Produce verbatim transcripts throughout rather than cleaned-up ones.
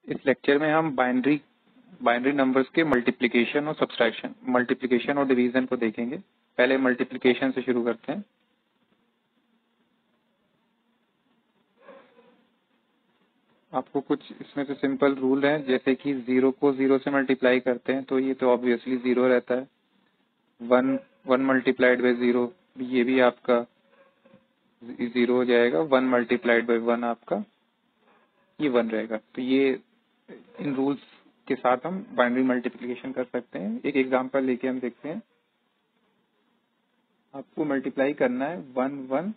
इस लेक्चर में हम बाइनरी बाइनरी नंबर्स के मल्टीप्लिकेशन और सब्सट्रैक्शन मल्टीप्लिकेशन और डिवीजन को देखेंगे। पहले मल्टीप्लिकेशन से शुरू करते हैं। आपको कुछ इसमें से सिंपल रूल हैं, जैसे कि जीरो को जीरो से मल्टीप्लाई करते हैं तो ये तो ऑब्वियसली जीरो रहता है। One one multiplied by zero, ये भी आपका जीरो हो जाएगा। वन मल्टीप्लाइड बाई वन आपका ये वन रहेगा। तो ये इन रूल्स के साथ हम बाइनरी मल्टीप्लिकेशन कर सकते हैं। एक एग्जांपल लेके हम देखते हैं। आपको मल्टीप्लाई करना है वन वन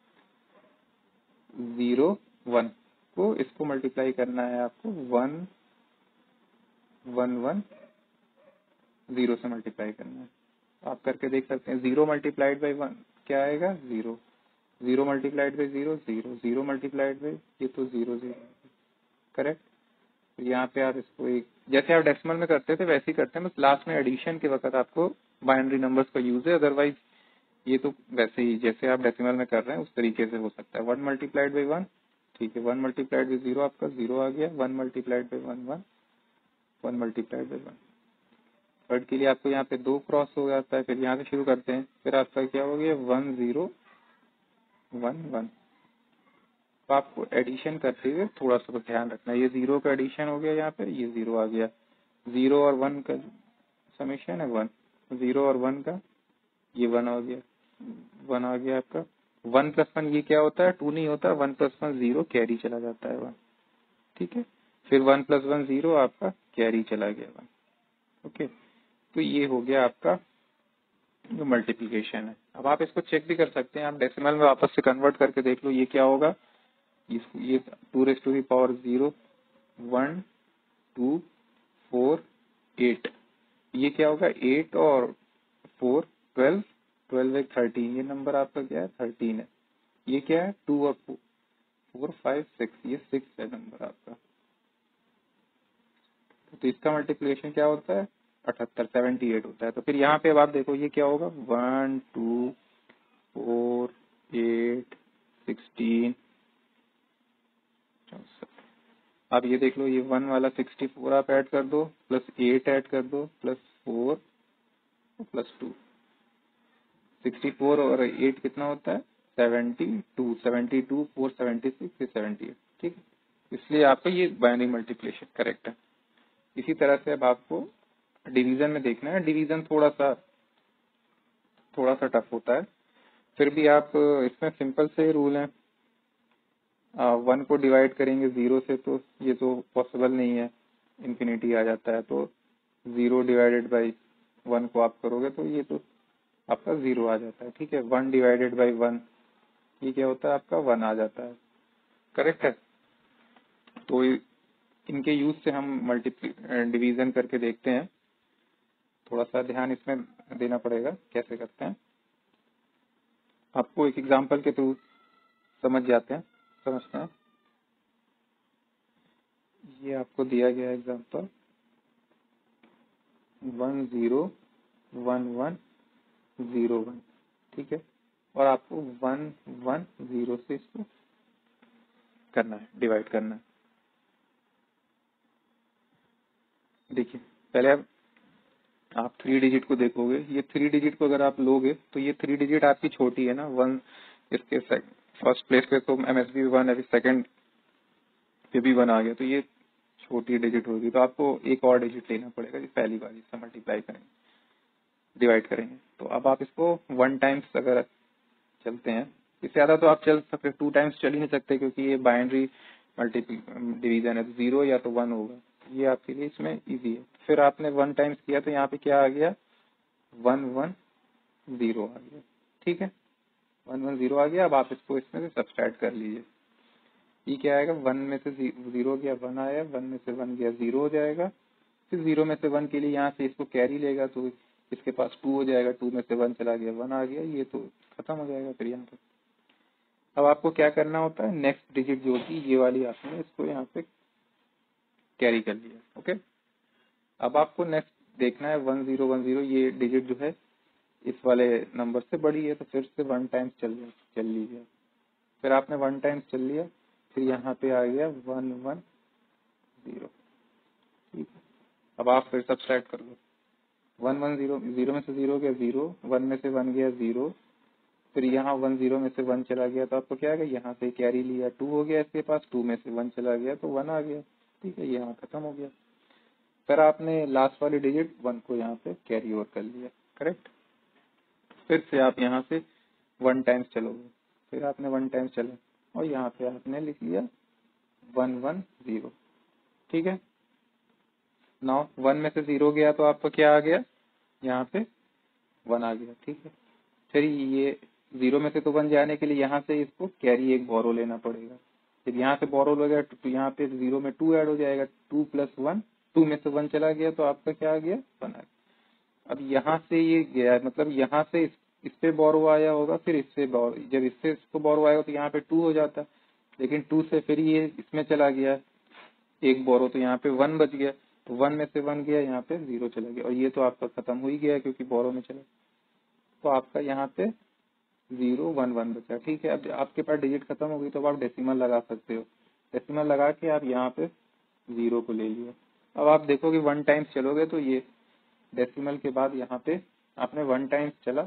जीरो वन को, इसको मल्टीप्लाई करना है आपको वन वन वन जीरो से मल्टीप्लाई करना है। आप करके देख सकते हैं। जीरो मल्टीप्लाइड बाई वन क्या आएगा? Zero. Zero multiplied by zero zero. Zero multiplied by ये तो जीरो जीरो, करेक्ट। तो यहाँ पे आप इसको एक जैसे आप डेसिमल में करते थे वैसे ही करते हैं, बस लास्ट में एडिशन के वक्त आपको बाइनरी नंबर्स का यूज है। अदरवाइज ये तो वैसे ही जैसे आप डेसिमल में कर रहे हैं उस तरीके से हो सकता है। वन मल्टीप्लाइड बाई वन, ठीक है। वन मल्टीप्लाइड बाई जीरो आपका जीरो आ गया। One multiplied by one one, one multiplied by one. Third के लिए आपको यहाँ पे दो क्रॉस हो जाता है। फिर यहाँ से शुरू करते हैं। फिर आपका क्या हो गया? One zero one one. तो आपको एडिशन करते हुए थोड़ा सा तो ध्यान रखना है। ये जीरो का एडिशन हो गया, यहाँ पे ये जीरो आ गया। जीरो और वन का समेशन है वन। जीरो और वन का ये वन आ गया, वन आ गया आपका। वन प्लस वन ये क्या होता है? टू नहीं होता। One plus one zero, carry चला जाता है वन, ठीक है। फिर वन प्लस वन जीरो आपका कैरी चला गया वन, ओके। तो ये हो गया आपका जो मल्टीप्लिकेशन है। अब आप इसको चेक भी कर सकते हैं। आप डेसिमल में वापस से कन्वर्ट करके देख लो ये क्या होगा। ये two raise to the power zero, one two four eight, ये क्या होगा? एट और फोर ट्वेल्व, ट्वेल्व एक थर्टीन, ये नंबर आपका क्या है? थर्टीन है। ये क्या है? टू और फोर फाइव सिक्स, ये सिक्स है नंबर आपका। तो इसका मल्टीप्लिकेशन क्या होता है? अठहत्तर, सेवेंटी एट होता है। तो फिर यहाँ पे अब आप देखो ये क्या होगा? One two four eight sixteen. अब ये देख लो, ये वन वाला सिक्सटी फोर आप ऐड कर दो, प्लस एट ऐड कर दो, plus four plus two. Sixty four और एट कितना होता है? Seventy two. Seventy two four seventy six seventy eight, ठीक है। इसलिए आपका ये बाइनरी मल्टीप्लिकेशन करेक्ट है। इसी तरह से अब आपको डिवीजन में देखना है। डिवीजन थोड़ा सा थोड़ा सा टफ होता है, फिर भी आप इसमें सिंपल से रूल है। वन को डिवाइड करेंगे जीरो से तो ये तो पॉसिबल नहीं है, इन्फिनिटी आ जाता है। तो जीरो डिवाइडेड बाई वन को आप करोगे तो ये तो आपका जीरो आ जाता है, ठीक है। वन डिवाइडेड बाई वन ये क्या होता है? आपका वन आ जाता है, करेक्ट है। तो इनके यूज से हम मल्टीप्ली डिवीजन करके देखते हैं। थोड़ा सा ध्यान इसमें देना पड़ेगा कैसे करते हैं। आपको एक एग्जांपल के थ्रू समझ जाते हैं समझते हैं। ये आपको दिया गया example one zero one one zero one, ठीक है। और आपको वन वन जीरो से इसको करना है, डिवाइड करना है। देखिए पहले आप आप थ्री डिजिट को देखोगे। ये थ्री डिजिट को अगर आप लोगे तो ये थ्री डिजिट आपकी छोटी है ना, वन इसके फर्स्ट प्लेस पे तो एमएसबी वन है, सेकंड पे भी वन आ गया, तो ये छोटी डिजिट होगी। तो आपको एक और डिजिट लेना पड़ेगा, पहली बार इससे मल्टीप्लाई करेंगे, डिवाइड करेंगे। तो अब आप इसको वन टाइम्स अगर चलते हैं, इससे ज्यादा तो आप चल सकते, टू टाइम्स चल ही नहीं सकते क्योंकि ये बाइनरी मल्टीपल डिवीजन है। जीरो या तो वन होगा, ये आपके लिए इसमें इजी है। फिर आपने वन टाइम्स किया तो यहाँ पे क्या आ गया? वन वन जीरो आ गया, ठीक है। वन वन जीरो आ गया। अब आप इसको इसमें से सब्सट्रैक्ट कर लीजिए। ये क्या आएगा? वन में से जीरो गया वन आया, वन में से वन गया जीरो हो जाएगा। फिर जीरो में से वन के लिए यहाँ से इसको कैरी लेगा तो इसके पास टू हो जाएगा। टू में से वन चला गया, वन आ गया, ये तो खत्म हो जाएगा फिर यहाँ पे। अब आपको क्या करना होता है? नेक्स्ट डिजिट जो होती है ये वाली, आपने इसको यहाँ पे कैरी कर लिया, ओके। अब आपको नेक्स्ट देखना है वन जीरो वन जीरो, ये डिजिट जो है इस वाले नंबर से बड़ी है, तो फिर से वन टाइम्स चल चल लीजिए। फिर आपने वन टाइम्स चल लिया, फिर यहाँ पे आ गया वन वन जीरो। ठीक है, अब आप फिर सब्सट्रैक्ट कर लो। वन वन जीरो, जीरो में से जीरो गया जीरो, वन में से वन गया जीरो, फिर यहाँ वन जीरो में से वन चला गया तो आपको क्या आ गया, यहाँ से कैरी लिया टू हो गया इसके पास, टू में से वन चला गया तो वन आ गया। ठीक है, यहाँ खत्म हो गया। फिर आपने लास्ट वाली डिजिट वन को यहाँ पे कैरी ओवर कर लिया, करेक्ट। फिर से आप यहाँ से वन टाइम्स चलोगे, फिर आपने वन टाइम्स चला और यहाँ पे आपने लिख लिया वन वन जीरो। ठीक है, नाउ वन में से जीरो गया तो आपका क्या आ गया, यहाँ पे वन आ गया। ठीक है, फिर ये जीरो में से तो वन जाने के लिए यहाँ से इसको कैरी एक बोरो लेना पड़ेगा। फिर यहाँ से बोरो लगेगा तो यहाँ पे जीरो में टू ऐड हो जाएगा, टू प्लस वन, टू में से वन चला गया तो आपका क्या आ गया, वन आ गया। अब यहाँ से ये गया, मतलब यहाँ से इस, इस पे बोरो आया होगा, फिर इससे बोरो, जब इससे इसको बोरो आएगा तो यहाँ पे टू हो जाता, लेकिन टू से फिर ये इसमें चला गया एक बोरो तो यहाँ पे वन बच गया, तो वन में से वन गया यहाँ पे जीरो चला गया और ये तो आपका खत्म हो ही गया क्योंकि बोरो में चला, तो आपका यहाँ पे जीरो वन वन बचा। ठीक है, अब आपके पास डिजिट खत्म हो गई तो अब आप डेसिमल लगा सकते हो, डेसिमल लगा के आप यहाँ पे जीरो को ले लिया। अब आप देखोगे वन टाइम्स चलोगे तो ये डेसिमल के बाद यहाँ पे आपने वन टाइम्स चला,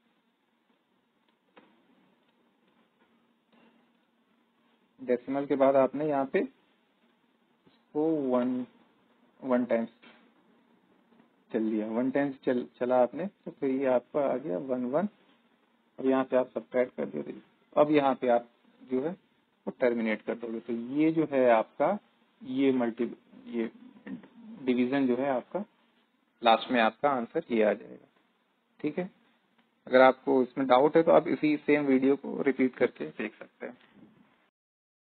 डेसिमल के बाद आपने यहाँ पे इसको वन वन टाइम्स चल लिया, वन टाइम्स चल चला आपने तो फिर ये आपका आ गया वन वन। अब यहाँ पे आप सब्ट्रैक्ट कर दोगे, अब यहाँ पे आप जो है वो टर्मिनेट कर दोगे, तो ये जो है आपका ये मल्टी ये डिवीजन जो है आपका लास्ट में आपका आंसर ये आ जाएगा। ठीक है, अगर आपको इसमें डाउट है तो आप इसी सेम वीडियो को रिपीट करके देख सकते हैं।